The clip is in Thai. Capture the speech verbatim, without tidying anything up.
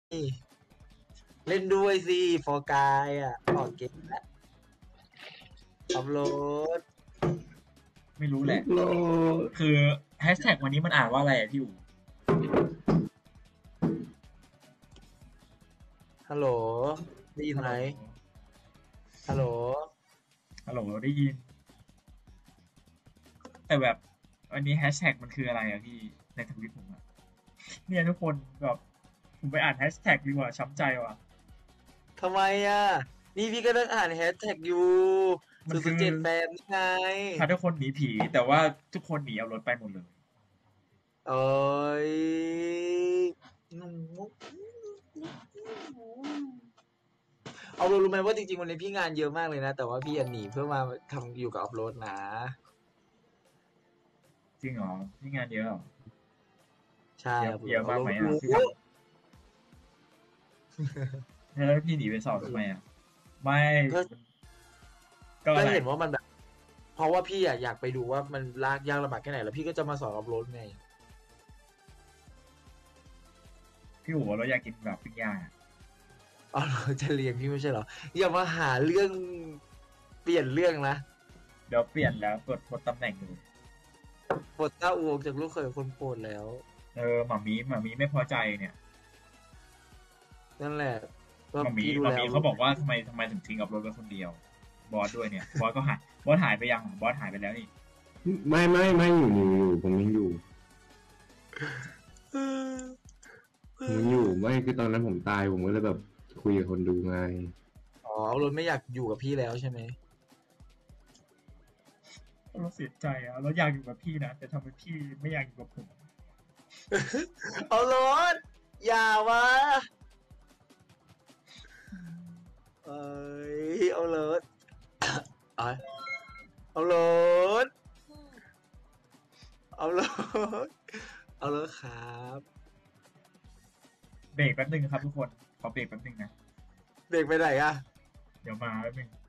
เล่นด้วยสิโฟกายอ่ะออกเกมแล้วอัพโหลดไม่รู้แหละโลคือแฮชแท็กวันนี้มันอ่านว่าอะไรอ่ะพี่อู๋ฮัลโหลได้ยินไหมฮัลโหลฮัลโหลฮัลโหลได้ยินแต่แบบวันนี้แฮชแท็กมันคืออะไรอ่ะพี่ในทวิตผมอ่ะเนี่ยทุกคนแบบผมไปอ่านแฮชแท็กดีกว่าช้ำใจว่ะทำไมอ่ะนี่พี่ก็ต้องอ่านแฮชแท็กอยู่มันคือศูนย์ศูนย์เจ็ดแปดนี่ไงพาทุกคนหนีผีแต่ว่าทุกคนหนีเอารถไปหมดเลยเอ้ยเอารู้ไหมว่าจริงๆวันนี้พี่งานเยอะมากเลยนะแต่ว่าพี่อันหนีเพื่อมาทำอยู่กับอัพโหลดนะจริงเหรอนี่งานเยอะเหรอใช่เยอะอัพโหลเยอะมากไหมดรู้อ่ะพี่ทำแล้วพี่หนีไปสอบทำไมอ่ะไม่ก็ก็อะไรก็เห็นว่ามันแบบ เพราะว่าพี่อะอยากไปดูว่ามันลากยากลำบากแค่ไหนแล้วพี่ก็จะมาสอนอัพโหลดไงพี่อู๋เราอยากกินแบบปิ้งย่างอะอ๋อเราจะเรียนพี่ไม่ใช่เหรออย่ามาหาเรื่องเปลี่ยนเรื่องนะเดี๋ยวเปลี่ยนแล้วกดกดตำแหน่งดูปลดต้าอูออกจากลูกเขยคนโปรดแล้วเออหมามีหมามีไม่พอใจเนี่ยนั่นแหละก็หมามีพี่ดูแล้วหมามีเขาบอกว่าทำไมทำไมถึงทิ้งกับรถไว้คนเดียวบอสด้วยเนี่ยบอสก็หายบอสหายไปยังบอสหายไปแล้วนี่ไม่ไม่ไม่อยู่อยู่อยู่ผมยังอยู่ผมยังอยู่ไม่คือตอนนั้นผมตายผมก็เลยแบบคุยกับคนดูไงอ๋ออัพโหลดไม่อยากอยู่กับพี่แล้วใช่ไหมเราเสียใจอะเราอยากอยู่กับพี่นะแต่ทำไมพี่ไม่อยากอยู่กับผมอัพโหลดอย่ามาเอ้ยอัพโหลดเอ้ยอัพโหลดอัพโหลดอัพโหลดครับเบรกแป๊บนึงครับทุกคนขอเบรกแป๊บนึงนะเด็กไปไหนอะเดี๋ยวมาแป๊บนึง